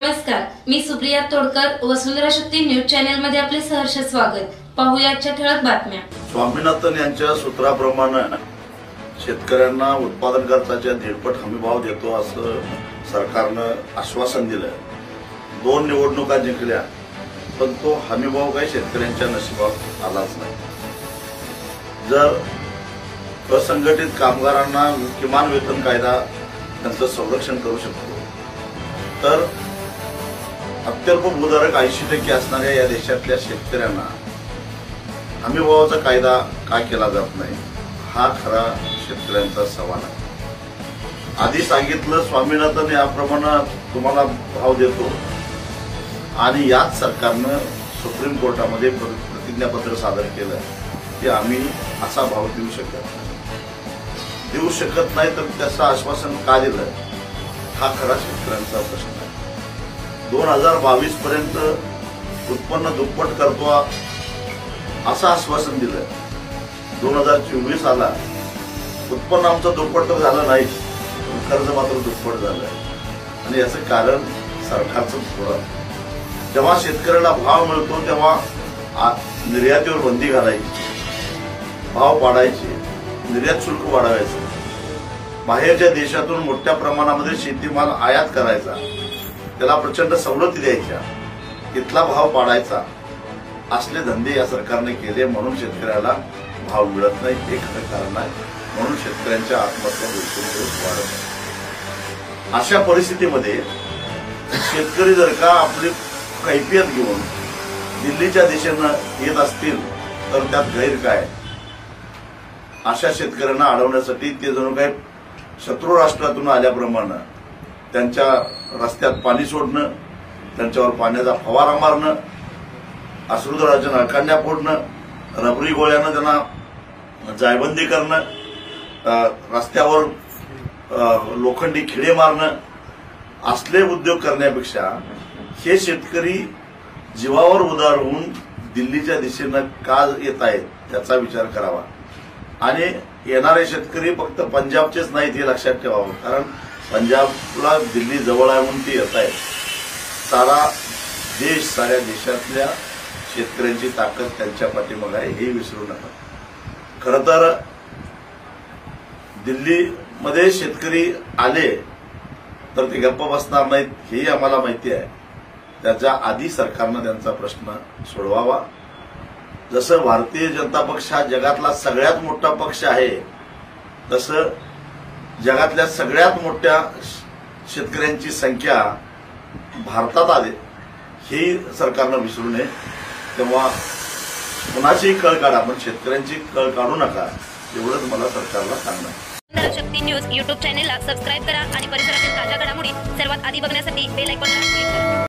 नमस्कार, मी Supriya Todkar, Vasundhara Shakti news channel मध्ये आपले सहर्ष स्वागत। पाहूया आजच्या ठळक बातम्या। स्वामीनाथन यांच्या सूत्राप्रमाणे शेतकऱ्यांना उत्पादन खर्चाच्या 1.5 हमीभाव देतो असं सरकारनं आश्वासन दिलं। 2 निवडणुका जिंकल्या, पण तो हमीभाव काही शेतकऱ्यांच्या नशिबात आलाच नाही। जर असंघटित कामगारांना किमान वेतन कायदा त्यांचं संरक्षण करू शकतो, तर अत्यल्प भूधारक 80% असणाऱ्या या देशातल्या शेतकऱ्यांना हमीभावाचा कायदा का केला जात नाही, हा खरा शेतकऱ्यांचा सवाल आहे। आधी सांगितलं स्वामीनाथन याप्रमाणे तुम्हाला भाव देतो, आणि याच सरकारनं सुप्रीम कोर्टामध्ये प्रतिज्ञापत्र सादर केलं की आम्ही असा भाव देऊ शकत नाही, तर त्याचं आश्वासन का दिलं, हा खरा शेतकऱ्यांचा प्रश्न आहे। 2022 पर्यंत उत्पन्न दुप्पट करतो असं आश्वासन दिलं। 2024 आला, उत्पन्न आमचं दुप्पट तर झालं नाही, कर्ज मात्र दुप्पट झालं, आणि याचं कारण सरकारचं धोरण। जेव्हा शेतकऱ्याला भाव मिळतो तेव्हा निर्यातीवर बंदी घालायची, भाव पाडायचे, निर्यात शुल्क वाढवायचं, बाहेरच्या देशातून मोठ्या प्रमाणामध्ये शेतीमाल आयात करायचा, त्याला प्रचंड सवलती द्यायच्या, इथला भाव पाडायचा, असले धंदे या सरकारने केले, म्हणून शेतकऱ्याला भाव मिळत नाही, हे खरं कारण आहे। म्हणून शेतकऱ्यांच्या आत्महत्या दिवसेंदिवस वाढत आहे। अशा परिस्थितीमध्ये शेतकरी जर का आपली कैफियत घेऊन दिल्लीच्या दिशेनं येत असतील, तर त्यात गैर काय? अशा शेतकऱ्यांना अडवण्यासाठी ते जणू काही शत्रू राष्ट्रातून आल्याप्रमाणे त्यांच्या रस्त्यात पाणी सोडणं, त्यांच्यावर पाण्याचा फवारा मारणं, अश्रुधुराच्या नळकांड्या फोडणं, रबरी गोळ्यानं त्यांना जायबंदी करणं, रस्त्यावर लोखंडी खिळे मारणं, असले उद्योग करण्यापेक्षा हे शेतकरी जीवावर उदार होऊन दिल्लीच्या दिशेनं का येत आहेत त्याचा विचार करावा। आणि येणारे शेतकरी फक्त पंजाबचेच नाहीत हे लक्षात ठेवावं, कारण पंजाबला दिल्ली जवळ आहे म्हणून ते येत आहेत। सारा देश, साऱ्या देशातल्या शेतकऱ्यांची ताकद त्यांच्या पाठीमागे आहे, हे विसरू नका। खरं तर दिल्लीमध्ये शेतकरी आले तर ते गप्प बसणार नाहीत, हेही आम्हाला माहिती आहे। त्याच्या आधी सरकारनं त्यांचा प्रश्न सोडवावा। जसं भारतीय जनता पक्ष हा जगातला सगळ्यात मोठा पक्ष आहे, तसं जगातल्या सगळ्यात मोठ्या शेतकऱ्यांची संख्या भारतात आहे, ही सरकारनं विसरू नये। तेव्हा कुणाचीही कळ काढा, पण शेतकऱ्यांची कळ काढू नका, एवढंच मला सरकारला सांगणं आहे। शक्ती न्यूज यूट्यूब चॅनेलला सबस्क्राईब करा आणि परिसरातील ताज्या घडामोडी सर्वात आधी बघण्यासाठी बेल आयकॉनला क्लिक करा।